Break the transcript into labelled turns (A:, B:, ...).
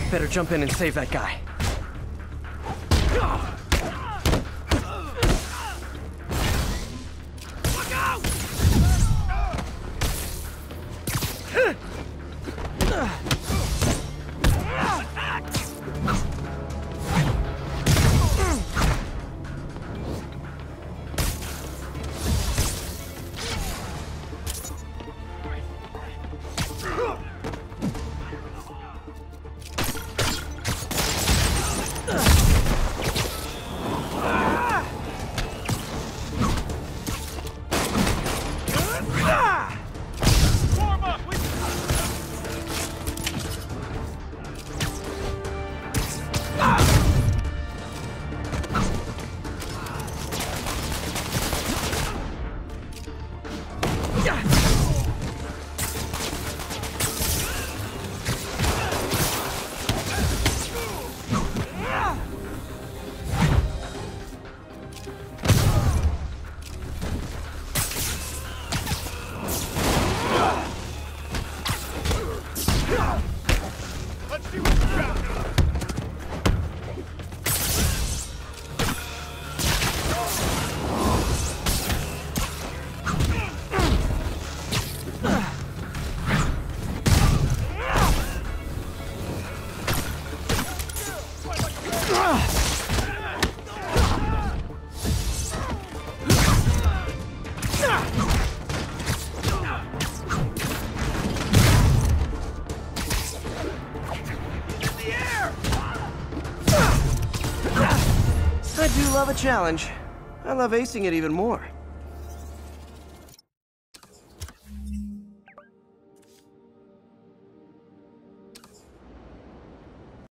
A: Better jump in and save that guy.
B: Look out! Let's see what you got.
A: I do love a challenge. I love acing it even more.